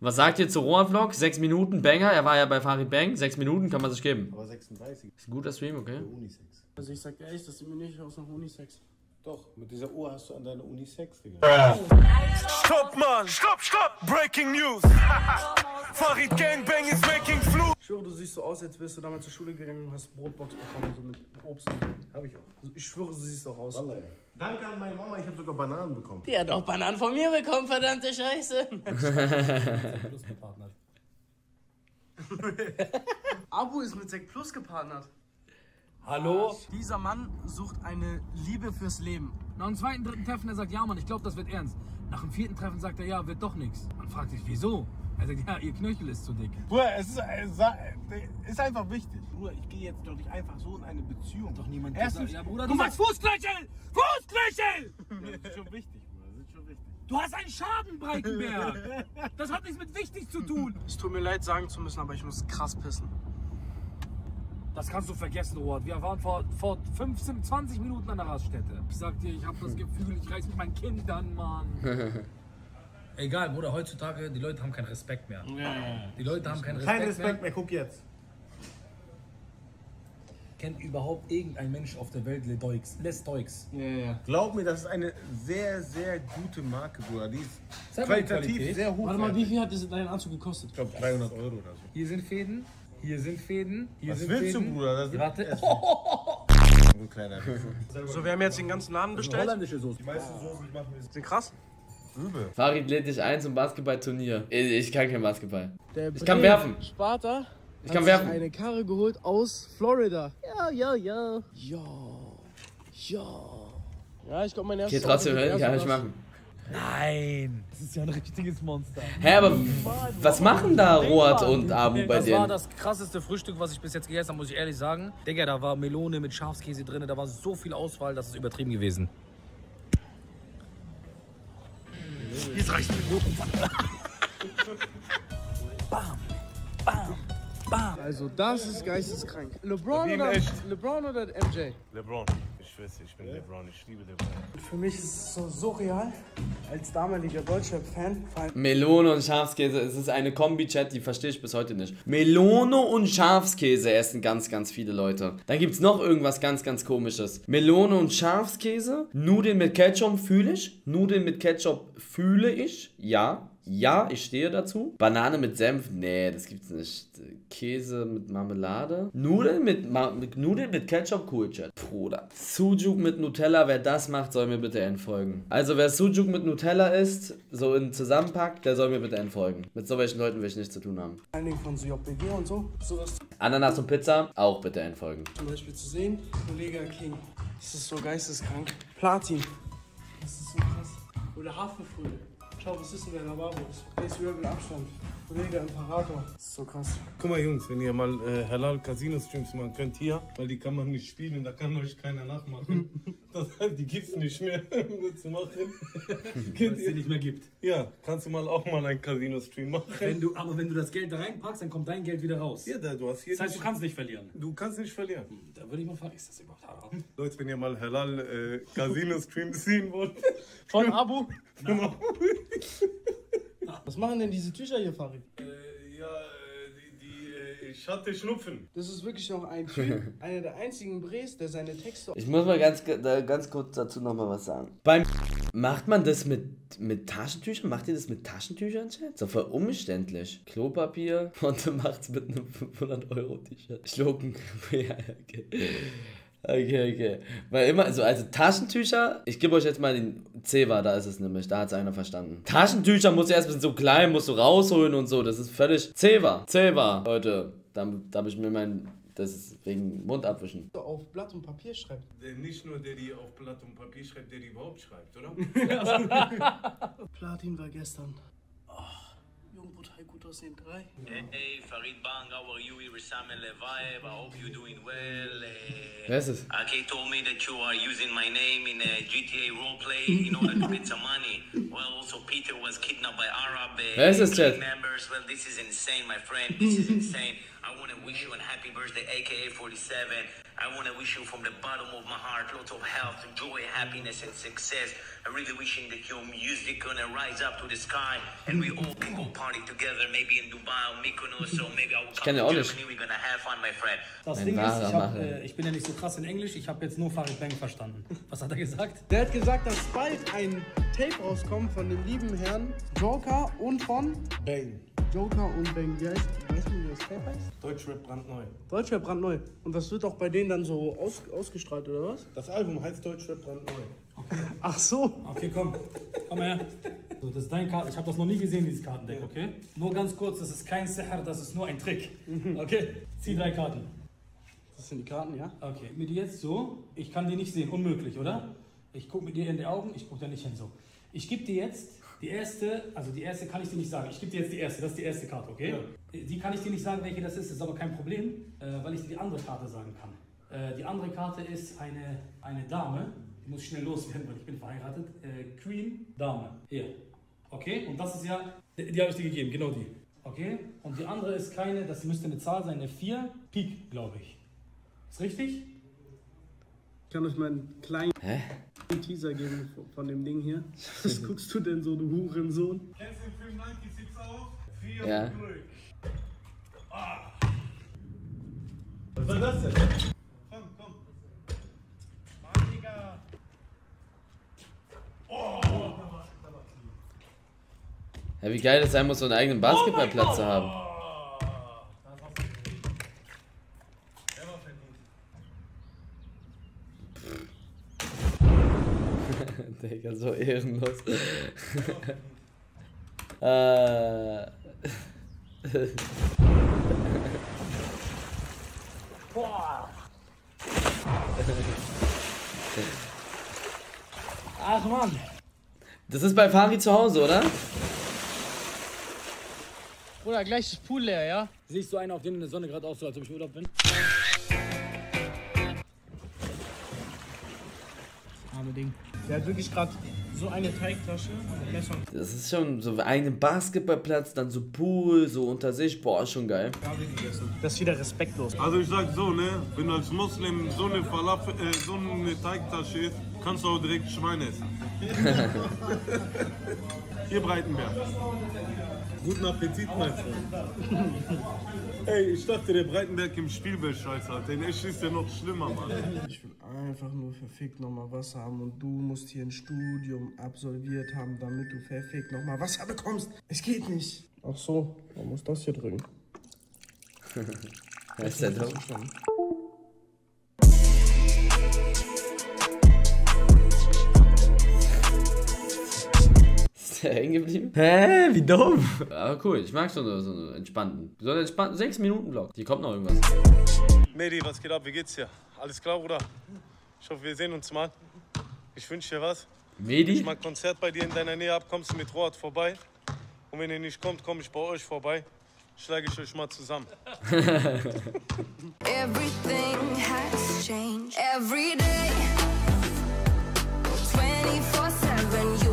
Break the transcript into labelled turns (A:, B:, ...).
A: Was sagt ihr zu Rohr-Vlog? 6 Minuten, Banger. Er war ja bei Farid Bang. 6 Minuten kann man sich geben.
B: Aber 36.
A: Ist ein guter Stream, okay?
B: Unisex.
C: Also ich sag dir echt, das sieht mir nicht aus nach Unisex.
B: Doch, mit dieser Uhr hast du an deine Unisex, Digga.
D: Stopp, Mann! Stopp, stopp! Breaking News! Farid Gangbang is making flu!
C: Ich schwöre, du siehst so aus, als wärst du damals zur Schule gegangen und hast Brotbox bekommen, so mit Obst.
B: Hab ich auch.
C: Ich schwöre, du siehst auch aus.
B: Wallah, ey. Danke an meine Mama, ich habe sogar Bananen bekommen.
E: Die hat auch Bananen von mir bekommen, verdammte Scheiße.
C: Abu ist mit Sek Plus gepartnert.
F: Hallo?
C: Dieser Mann sucht eine Liebe fürs Leben.
F: Nach dem zweiten, dritten Treffen, er sagt, ja Mann, ich glaube, das wird ernst. Nach dem vierten Treffen sagt er, ja, wird doch nichts. Man fragt sich, wieso? Er sagt, ja, ihr Knöchel ist zu dick.
B: Bruder, es ist einfach wichtig. Bruder, ich gehe jetzt doch nicht einfach so in eine Beziehung.
F: Doch niemand
B: Erstens,
F: gesagt, ja Bruder, du sagst Fußknöchel! Fußknöchel!
B: Das ist schon wichtig, Bruder, das ist schon wichtig.
F: Du hast einen Schaden, Breitenberg! Das hat nichts mit wichtig zu tun!
C: Es tut mir leid, sagen zu müssen, aber ich muss krass pissen.
F: Das kannst du vergessen, Robert. Wir waren vor 15, 20 Minuten an der Raststätte. Ich sag dir, ich habe das Gefühl, ich reiß mit meinen Kindern, Mann. Egal, Bruder, heutzutage, die Leute haben keinen Respekt mehr. Die Leute haben keinen Respekt,
B: Kein Respekt mehr, guck jetzt.
F: Kennt überhaupt irgendein Mensch auf der Welt Les Deux?
C: Ja.
B: Glaub mir, das ist eine sehr, sehr gute Marke, Bruder. Die ist
F: Sag mal die
B: qualitativ
F: Qualität.
B: sehr hoch.
C: Warte mal, wie viel hat dein Anzug gekostet?
B: Ich glaube 300 Euro oder so.
F: Hier sind Fäden, hier sind Fäden, hier
B: Was
F: sind
B: willst
F: Fäden.
B: du, Bruder? Das
F: Warte.
B: So kleiner.
C: So, wir haben jetzt den ganzen Laden bestellt.
F: Holländische Soße.
B: Die meisten Soßen, die machen wir
C: Sind krass.
B: übel.
A: Farid lädt dich ein zum Basketballturnier. Ich kann kein Basketball.
C: Der
A: Ich kann werfen.
C: Sparta
A: Ich kann
C: hat
A: werfen.
C: sich eine Karre geholt aus Florida. Ja. Ja, ich glaube, mein erstes
A: Okay, trotzdem,
C: Auto wird
A: kann
C: erst
A: ich
C: was.
A: machen.
F: Nein, das ist ja ein richtiges Monster.
A: Hä, aber was machen da Roat und Abu bei
F: Das war
A: denen?
F: das krasseste Frühstück, was ich bis jetzt gegessen habe, muss ich ehrlich sagen. Digga, da war Melone mit Schafskäse drin, da war so viel Auswahl, das ist übertrieben gewesen. Jetzt reicht's mir.
C: Also, das ist geisteskrank. LeBron
B: Wie in
C: oder,
B: echt.
C: LeBron oder MJ?
B: LeBron. Ich schwör's, ich bin LeBron. Ich liebe LeBron.
C: Für mich ist es so surreal, als damaliger Deutschrap-Fan.
A: Melone und Schafskäse, es ist eine Kombi-Chat, die verstehe ich bis heute nicht. Melone und Schafskäse essen ganz, ganz viele Leute. Dann gibt's noch irgendwas ganz, ganz komisches. Melone und Schafskäse, Nudeln mit Ketchup fühle ich. Nudeln mit Ketchup fühle ich, ja. Ja, ich stehe dazu. Banane mit Senf, nee, das gibt's nicht. Käse mit Marmelade. Nudeln mit Ketchup, cool, Chat. Bruder. Sujuk mit Nutella, wer das macht, soll mir bitte entfolgen. Also wer Sujuk mit Nutella isst, so in Zusammenpack, der soll mir bitte entfolgen. Mit so welchen Leuten will ich nichts zu tun haben.
C: Vor allen Dingen von so JBG und so. Sowas
A: Ananas und Pizza, auch bitte entfolgen.
C: zum Beispiel zu sehen. Kollege King. Das ist so geisteskrank. Platin. Das ist so krass. Oder Haferfrühe. Schau, was ist denn der Lavabo? Der ist überall Abstand. Kollege Imperator. Das ist so krass.
B: Guck mal, Jungs, wenn ihr mal Halal Casino Streams machen könnt hier, weil die kann man nicht spielen und da kann euch keiner nachmachen. Die gibt's nicht mehr, um zu machen.
F: Wenn es die nicht mehr gibt.
B: Ja, kannst du mal auch mal einen Casino Stream machen.
F: Aber wenn du das Geld da reinpackst, dann kommt dein Geld wieder raus.
B: Ja, du hast hier.
F: Das heißt, du kannst nicht verlieren.
B: Du kannst nicht verlieren.
F: Da würde ich mal fragen, ist das überhaupt haram?
B: Leute, wenn ihr mal Halal Casino Streams sehen wollt.
C: Von Abu. Was machen denn diese Tücher hier, Farid?
B: Ich hatte Schnupfen.
C: Das ist wirklich noch ein Typ, einer der einzigen Bres, der seine Texte...
A: Ich muss mal ganz kurz dazu nochmal was sagen. Macht man das mit Taschentüchern? Macht ihr das mit Taschentüchern, Chat? So voll umständlich. Klopapier und macht's mit einem 500-Euro-T-Shirt. Schlucken. Ja, okay. Okay. Weil immer, also Taschentücher, ich gebe euch jetzt mal den Zewa, da ist es nämlich, da hat es einer verstanden. Taschentücher musst du erst so klein, musst du rausholen und so, das ist völlig Zewa, Leute, da habe ich mir das ist wegen Mund abwischen.
C: auf Blatt und Papier schreibt.
B: Nicht nur der, die auf Blatt und Papier schreibt, der die überhaupt schreibt, oder?
C: Platin war gestern. Jungblut, gut aussehen, 3.
G: Hey, Farid Bang, how are you? You're Sam Levaev. I hope you're doing well.
A: Wer ist es?
G: Aki told me that you are using my name in a GTA roleplay in order to get some money. Well, also Peter was kidnapped by Arab
A: Wer ist es, Chat?
G: members. Well, this is insane, my friend. This is insane. I want to wish you a happy birthday, aka 47. I want to wish you from the bottom of my heart lots of health, joy, happiness, and success. I'm really wishing that your music gonna rise up to the sky and we all can go party together, maybe in Dubai or Mykonos, or maybe I will come to Germany. We're gonna have fun, my friend.
F: Das Ding ist, ich bin ja nicht so krass in Englisch, ich habe jetzt nur Farid Bang verstanden. Was hat er gesagt?
C: Der hat gesagt, dass bald ein Tape rauskommt von dem lieben Herrn Joker und von
B: Bang.
C: Joker und Bang. Weißt du, wie das Tape heißt?
B: Deutschrap brandneu.
C: Deutschrap brandneu. Und das wird auch bei denen dann so ausgestrahlt, oder was?
B: Das Album heißt Deutschrap brandneu.
C: Okay. Ach so.
F: Okay, komm her. So, das ist dein Karten. Ich habe das noch nie gesehen, dieses Kartendeck, okay? Nur ganz kurz, das ist kein Sicher, das ist nur ein Trick. Okay? Zieh 3 Karten.
C: Das sind die Karten, ja?
F: Okay, mit dir jetzt so. Ich kann die nicht sehen, unmöglich, oder? Ich gucke mit dir in die Augen, ich gucke da nicht hin so. Ich gebe dir jetzt die erste, also die erste kann ich dir nicht sagen. Ich gebe dir jetzt die erste, das ist die erste Karte, okay? Ja. Die kann ich dir nicht sagen, welche das ist aber kein Problem, weil ich dir die andere Karte sagen kann. Die andere Karte ist eine Dame, die muss schnell loswerden, weil ich bin verheiratet. Queen, Dame, hier. Okay, und das ist ja, die habe ich dir gegeben, genau die. Okay, und die andere ist keine, das müsste eine Zahl sein, eine 4, Pik, glaube ich. Ist richtig?
C: Ich kann euch mal einen kleinen Teaser geben von dem Ding hier. Was guckst du denn so, du Hurensohn?
B: Kennst du den Film 96 auch? 4
A: Ja.
B: Was soll das denn? Komm. Mann, Digga.
A: Ja, wie geil das sein muss, so einen eigenen Basketballplatz zu haben. Digga, so ehrenlos.
C: Ach Mann.
A: Das ist bei Farid zu Hause, oder?
C: Bruder, gleich ist Pool leer, ja?
F: Siehst du einen, auf den in der Sonne gerade aus, so als ob ich im Urlaub bin?
C: Arme Ding. Der hat wirklich gerade so eine Teigtasche.
A: Das ist schon so einen Basketballplatz, dann so Pool, so unter sich. Boah, schon geil.
C: Das ist wieder respektlos.
B: Also ich sag so, ne, wenn du als Muslim so eine so eine Teigtasche isst, kannst du auch direkt Schwein essen. Hier Breitenberg. Guten Appetit, mein Freund. Ey, ich dachte, der Breitenberg im Spielball-Scheiß hat. Den echt ist ja noch schlimmer, Mann.
C: Ich will einfach nur verfickt nochmal Wasser haben und du musst hier ein Studium absolviert haben, damit du verfickt nochmal Wasser bekommst. Es geht nicht. Ach so, man muss das hier drücken.
A: Ist der dumm? Ist der hängen geblieben? Hä? Wie dumm? Aber cool, ich mag so einen entspannten. So einen entspannten 6-Minuten-Vlog. Hier kommt noch irgendwas.
B: Medi, was geht ab? Wie geht's dir? Alles klar, Bruder? Ich hoffe, wir sehen uns mal. Ich wünsche dir was.
A: Medi?
B: Ich mag Konzert bei dir in deiner Nähe ab, kommst du mit Rohat vorbei. Und wenn ihr nicht kommt, komme ich bei euch vorbei. Schlage ich euch mal zusammen.
H: Everything has changed every day. 24/7.